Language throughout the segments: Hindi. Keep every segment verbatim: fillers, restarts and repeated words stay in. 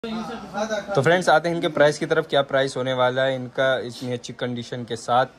तो फ्रेंड्स आते हैं इनके प्राइस की तरफ। क्या प्राइस होने वाला है इनका इतनी अच्छी कंडीशन के साथ।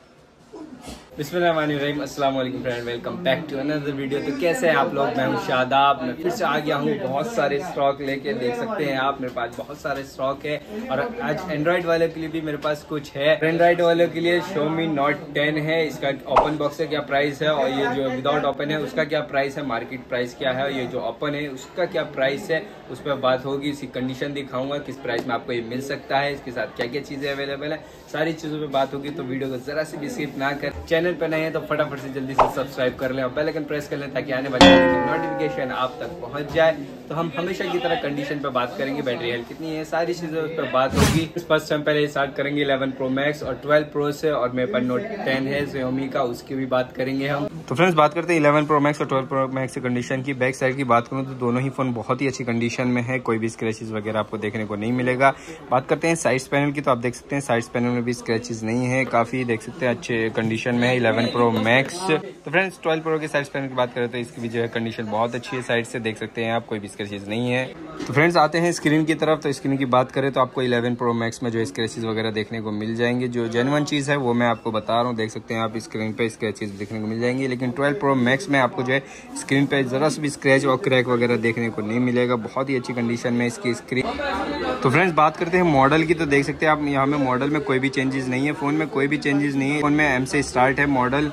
बिस्मिल्लाहिर्रहमानिर्रहीम, अस्सलाम वालेकुम friend, welcome back to another video. तो कैसे हैं आप लोग? मैं हूं शादाब, मैं फिर से आ गया हूं बहुत सारे स्टॉक लेके। देख सकते हैं आप मेरे पास बहुत सारे स्टॉक है और आज एंड्रॉइड वाले के लिए भी मेरे पास कुछ है। एंड्रॉइड वाले के लिए Xiaomi Note टेन है, इसका ओपन बॉक्स है क्या प्राइस है और ये जो विदाउट ओपन है उसका क्या प्राइस है, मार्केट प्राइस क्या है और ये जो ओपन है उसका क्या प्राइस है, उस पर बात होगी। इसकी कंडीशन दिखाऊंगा, किस प्राइस में आपको ये मिल सकता है, इसके साथ क्या क्या चीजें अवेलेबल है, सारी चीजों पे बात होगी। तो वीडियो को जरा सी भी स्किप ना कर, चैनल पे नए हैं तो फटाफट से जल्दी से सब्सक्राइब कर लें और बेल आइकन प्रेस कर लें ताकि आने वाली नोटिफिकेशन आप तक पहुंच जाए। तो हम हमेशा की तरह कंडीशन पे बात करेंगे, बैटरी हेल्थ कितनी है, सारी चीजें उस पर बात होगी। फर्स्ट हम पहले स्टार्ट करेंगे इलेवन प्रो मैक्स और ट्वेल्व प्रो से, और मेरे पास नोट टेन है Xiaomi का, उसकी भी बात करेंगे हम। तो फ्रेंड्स बात करते हैं इलेवन प्रो मैक्स और ट्वेल्व प्रो मैक्स की कंडीशन की। बैक साइड की बात करूँ तो दोनों ही फोन बहुत ही अच्छी कंडीशन में है, कोई भी स्क्रैचेस वगैरह आपको देखने को नहीं मिलेगा। बात करते हैं साइड्स पैनल की, तो आप देख सकते हैं साइड्स पैनल में भी स्क्रैचेस नहीं है, काफी देख सकते हैं अच्छे कंडीशन में है इलेवन प्रो मैक्स। तो फ्रेंड्स ट्वेल्व प्रो के साइड्स पैनल की बात करें तो इसकी भी जो है कंडीशन बहुत अच्छी है, साइड से देख सकते हैं आप, कोई भी स्क्रैचेस नहीं है। तो फ्रेंड्स आते हैं स्क्रीन की तरफ। तो स्क्रीन की बात करें तो आपको इलेवन प्रो मैक्स में जो स्क्रैचेस वगैरह देखने को मिल जाएंगे, जो जेन्युइन चीज है वो मैं आपको बता रहा हूँ। देख सकते हैं आप स्क्रीन पे स्क्रैचेस देखने को मिल जाएंगे, लेकिन ट्वेल्व प्रो मैक्स में आपको जो है स्क्रीन पे जरा सा भी स्क्रैच और क्रैक वगैरह देखने को नहीं मिलेगा, बहुत ही अच्छी कंडीशन में इसकी स्क्रीन। तो फ्रेंड्स बात करते हैं मॉडल की, तो देख सकते हैं आप यहाँ में मॉडल में कोई भी चेंजेस नहीं है, फोन में कोई भी चेंजेस नहीं है, फोन में एम से स्टार्ट है मॉडल।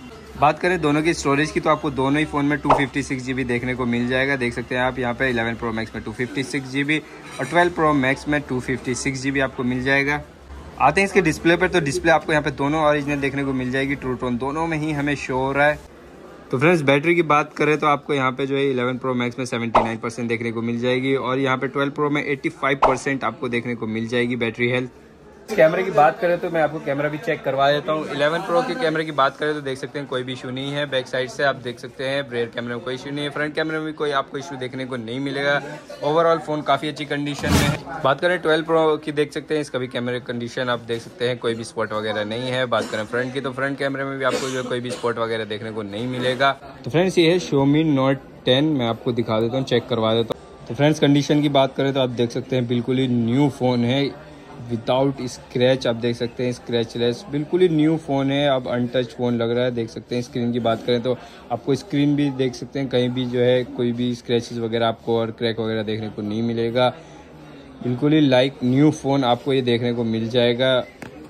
बात करें दोनों की स्टोरेज की तो आपको दोनों ही फोन में टू फिफ्टी सिक्स जीबी देखने को मिल जाएगा। देख सकते हैं आप यहाँ पे इलेवन प्रो मैक्स में टू फिफ्टी सिक्स जीबी और ट्वेल्व प्रो मैक्स में टू फिफ्टी सिक्स जीबी आपको मिल जाएगा। आते हैं इसके डिस्प्ले पर, तो डिस्प्ले आपको यहाँ पे दोनों ओरिजिनल देखने को मिल जाएगी, ट्रू टोन दोनों में ही हमें शो हो रहा है। तो फ्रेंड्स बैटरी की बात करें तो आपको यहाँ पे जो है इलेवन प्रो मैक्स में सेवेंटी नाइन परसेंट देखने को मिल जाएगी और यहाँ पे ट्वेल्व प्रो में एटी फाइव परसेंट आपको देखने को मिल जाएगी बैटरी हेल्थ। कैमरे की बात करें तो मैं आपको कैमरा भी चेक करवा देता हूँ। इलेवन प्रो के कैमरे की बात करें तो देख सकते हैं कोई भी इशू नहीं है, बैक साइड से आप देख सकते हैं रेयर कैमरे में कोई इशू नहीं है, फ्रंट कैमरे में भी कोई आपको इशू देखने को नहीं मिलेगा। ओवरऑल फोन काफी अच्छी कंडीशन में है। बात करें ट्वेल्व प्रो की, देख सकते हैं इसका भी कैमरे कंडीशन आप देख सकते हैं, कोई भी स्पॉट वगैरह नहीं है। बात करें फ्रंट की तो फ्रंट कैमरे में भी आपको जो कोई भी स्पॉट वगैरह देखने को नहीं मिलेगा। तो फ्रेंड्स ये है Xiaomi Note टेन, मैं आपको दिखा देता हूँ, चेक करवा देता हूँ। तो फ्रेंड्स कंडीशन की बात करें तो आप देख सकते हैं बिल्कुल ही न्यू फोन है, विदाउट स्क्रैच, आप देख सकते हैं स्क्रैचलेस, बिल्कुल ही न्यू फोन है, अब अनटच फोन लग रहा है। देख सकते हैं स्क्रीन की बात करें तो आपको स्क्रीन भी देख सकते हैं, कहीं भी जो है कोई भी स्क्रैचेस वगैरह आपको और क्रैक वगैरह देखने को नहीं मिलेगा, बिल्कुल ही लाइक न्यू फोन आपको ये देखने को मिल जाएगा।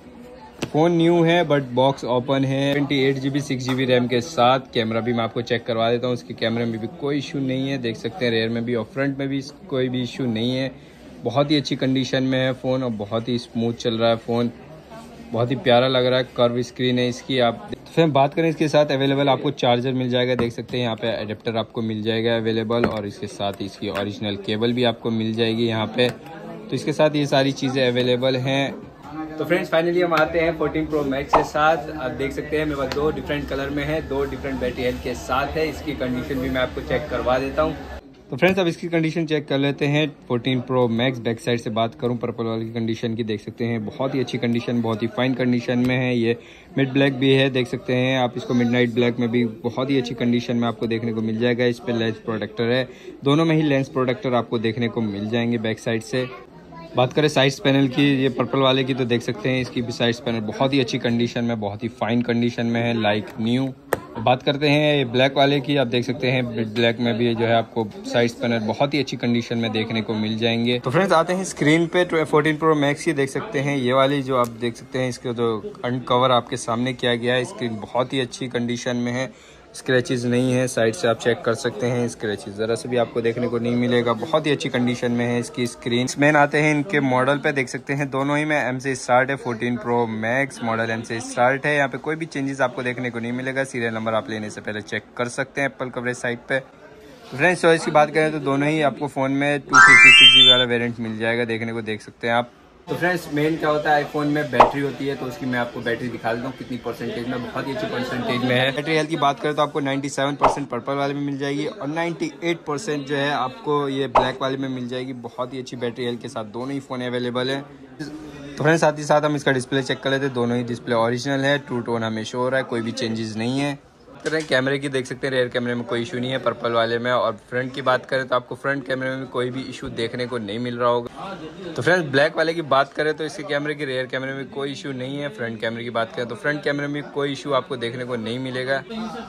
फोन न्यू है बट बॉक्स ओपन है, twenty eight G B six G B RAM के साथ। कैमरा भी मैं आपको चेक करवा देता हूँ, उसके कैमरे में भी कोई इशू नहीं है, देख सकते हैं रेयर में भी और फ्रंट में भी कोई भी इशू नहीं है। बहुत ही अच्छी कंडीशन में है फ़ोन और बहुत ही स्मूथ चल रहा है फ़ोन, बहुत ही प्यारा लग रहा है, कर्व स्क्रीन है इसकी। आप तो फिर बात करें इसके साथ अवेलेबल आपको चार्जर मिल जाएगा, देख सकते हैं यहाँ पे एडेप्टर आपको मिल जाएगा अवेलेबल, और इसके साथ इसकी ओरिजिनल केबल भी आपको मिल जाएगी यहाँ पे। तो इसके साथ ये सारी चीज़ें अवेलेबल हैं। तो फ्रेंड्स फाइनली हम आते हैं फोर्टीन प्रो मैक्स के साथ। आप देख सकते हैं मेरे पास दो डिफरेंट कलर में है, दो डिफरेंट बैटरी हेल्थ के साथ है, इसकी कंडीशन भी मैं आपको चेक करवा देता हूँ। तो फ्रेंड्स अब इसकी कंडीशन चेक कर लेते हैं। Fourteen pro max back side से बात करूं, पर्पल वाले की कंडीशन की देख सकते हैं, बहुत ही अच्छी कंडीशन, बहुत ही फाइन कंडीशन में है। ये मिड ब्लैक भी है, देख सकते हैं आप इसको, मिडनाइट ब्लैक में भी बहुत ही अच्छी कंडीशन में आपको देखने को मिल जाएगा। इस पर लेंस प्रोटेक्टर है, दोनों में ही लेंस प्रोटेक्टर आपको देखने को मिल जाएंगे बैक साइड से। बात करें साइड्स पैनल की, ये पर्पल वाले की, तो देख सकते हैं इसकी भी साइड्स पैनल बहुत ही अच्छी कंडीशन में, बहुत ही फाइन कंडीशन में है, लाइक न्यू। बात करते हैं ये ब्लैक वाले की, आप देख सकते हैं ब्लैक में भी जो है आपको साइड्स पैनल बहुत ही अच्छी कंडीशन में देखने को मिल जाएंगे। तो फ्रेंड्स आते हैं स्क्रीन पे फोर्टीन प्रो मैक्स की, देख सकते हैं ये वाली जो आप देख सकते हैं, इसका जो फ्रंट कवर आपके सामने किया गया है, स्क्रीन बहुत ही अच्छी कंडीशन में है, स्क्रैचेस नहीं है, साइड से आप चेक कर सकते हैं, स्क्रैचेस जरा से भी आपको देखने को नहीं मिलेगा, बहुत ही अच्छी कंडीशन में है इसकी स्क्रीन। मैन आते हैं इनके मॉडल पे, देख सकते हैं दोनों ही में एम से स्टार्ट है, fourteen pro max model M से स्टार्ट है, यहाँ पे कोई भी चेंजेस आपको देखने को नहीं मिलेगा। सीरियल नंबर आप लेने से पहले चेक कर सकते हैं एप्पल कवरेज साइट पे। फ्रेंड्स चॉइस की बात करें तो दोनों ही आपको फोन में two fifty six G B वाला वेरिएंट मिल जाएगा, देखने को देख सकते हैं आप। तो फ्रेंड्स मेन क्या होता है, आईफोन में बैटरी होती है, तो उसकी मैं आपको बैटरी दिखा देता हूँ कितनी परसेंटेज में, बहुत ही अच्छी परसेंटेज में है। बैटरी हेल्थ की बात करें तो आपको नाइन्टी सेवन परसेंट पर्पल वाले में मिल जाएगी और नाइन्टी एट परसेंट जो है आपको ये ब्लैक वाले में मिल जाएगी, बहुत ही अच्छी बैटरी हेल्थ के साथ दोनों ही फ़ोन अवेलेबल है। तो फ्रेंड्स साथ ही साथ हम इसका डिस्प्ले चेक कर लेते हैं, दोनों ही डिस्प्ले ओरिजिनल है, ट्रू टोन हमें शो हो रहा है, कोई भी चेंजेस नहीं है। बात करें कैमरे की, देख सकते हैं रेयर कैमरे में कोई इशू नहीं है पर्पल वाले में। और फ्रंट की बात करें तो आपको फ्रंट कैमरे में कोई भी इशू देखने को नहीं मिल रहा होगा। तो फ्रेंड्स ब्लैक वाले की बात करें तो इसके कैमरे की रेयर कैमरे में कोई इशू नहीं है। फ्रंट कैमरे की बात करें तो फ्रंट कैमरे में कोई इशू आपको देखने को नहीं मिलेगा।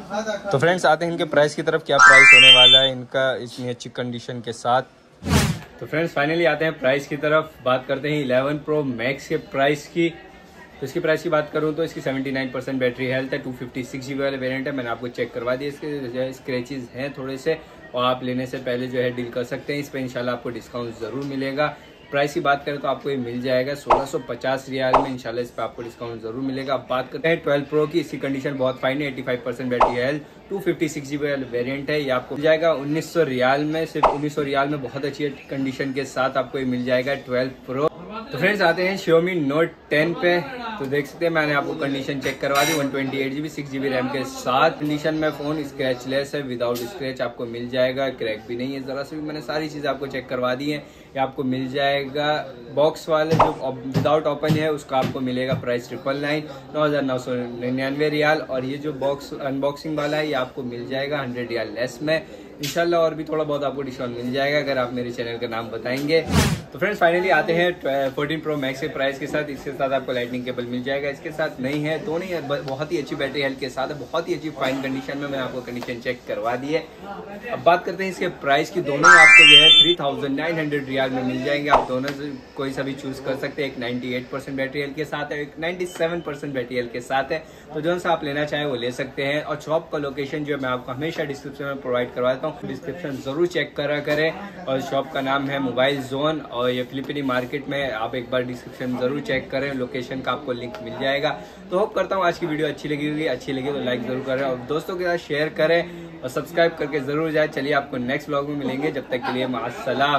तो फ्रेंड्स आते हैं इनके प्राइस की तरफ, क्या प्राइस होने वाला है इनका इतनी अच्छी कंडीशन के साथ। तो फ्रेंड्स फाइनली आते हैं प्राइस की तरफ, बात करते हैं इलेवन प्रो मैक्स के प्राइस की। तो इसकी प्राइस की बात करूं तो इसकी seventy nine percent battery health है, टू फिफ्टी सिक्स जीबी वाले वेरिएंट है। मैंने आपको चेक करवा दिया, इसके जो है स्क्रैचेस हैं थोड़े से, और आप लेने से पहले जो है डील कर सकते हैं। इस पर इंशाल्लाह आपको डिस्काउंट जरूर मिलेगा। प्राइस की बात करें तो आपको ये मिल जाएगा सोलह सौ पचास रियाल में, इंशाल्लाह इस पर आपको डिस्काउंट जरूर मिलेगा। अब बात करते हैं ट्वेल्व प्रो की, इसकी कंडीशन बहुत फाइन है, eighty five percent battery health, two fifty six GB variant है। ये आपको मिल जाएगा उन्नीस सौ रियाल में, सिर्फ उन्नीस सौ रियाल में बहुत अच्छी कंडीशन के साथ आपको ये मिल जाएगा ट्वेल्व प्रो। तो फ्रेंड्स आते हैं Xiaomi Note टेन पे। तो देख सकते हैं मैंने आपको कंडीशन चेक करवा दी, one twenty eight GB six GB RAM के साथ कंडीशन में फोन स्क्रैचलेस है, विदाउट स्क्रैच आपको मिल जाएगा, क्रैक भी नहीं है जरा से भी। मैंने सारी चीजें आपको चेक करवा दी है। ये आपको मिल जाएगा बॉक्स वाले जो विदाउट ओपन है उसका आपको मिलेगा प्राइस ट्रिपल नाइन नौ हजार नौ सौ निन्यानवे रियाल। और ये जो बॉक्स अनबॉक्सिंग वाला है ये आपको मिल जाएगा हंड्रेड रियाल लेस में इंशाल्लाह, और भी थोड़ा बहुत आपको डिस्काउंट मिल जाएगा अगर आप मेरे चैनल का नाम बताएंगे। तो फ्रेंड्स फाइनली आते हैं फोर्टीन प्रो मैक्स के प्राइस के साथ। इसके साथ आपको लाइटनिंग केबल मिल जाएगा, इसके साथ नहीं है तो नहीं है, बहुत ही अच्छी बैटरी हेल्थ के साथ है, बहुत ही अच्छी फाइन कंडीशन में। मैंने आपको कंडीशन चेक करवा दी है। अब बात करते हैं इसके प्राइस की। दोनों आपको जो है थ्री थाउजेंड नाइन हंड्रेड रियाल में मिल जाएंगे। आप दोनों से कोई सा भी चूज कर सकते हैं। एक ninety eight percent battery health के साथ है, एक ninety seven percent battery health के साथ है। तो जो सा आप लेना चाहे वो ले सकते हैं। और शॉप का लोकेशन जो है मैं आपको हमेशा डिस्क्रिप्शन में प्रोवाइड करवा देता हूँ, डिस्क्रिप्शन जरूर चेक करा करें। और शॉप का नाम है मोबाइल जोन, और ये फिलिपिनी मार्केट में, आप एक बार डिस्क्रिप्शन जरूर चेक करें, लोकेशन का आपको लिंक मिल जाएगा। तो होप करता हूँ आज की वीडियो अच्छी लगी होगी, अच्छी लगी तो लाइक जरूर करें और दोस्तों के साथ शेयर करें और सब्सक्राइब करके जरूर जाए। चलिए आपको नेक्स्ट व्लॉग में मिलेंगे, जब तक के लिए मास्सलाम।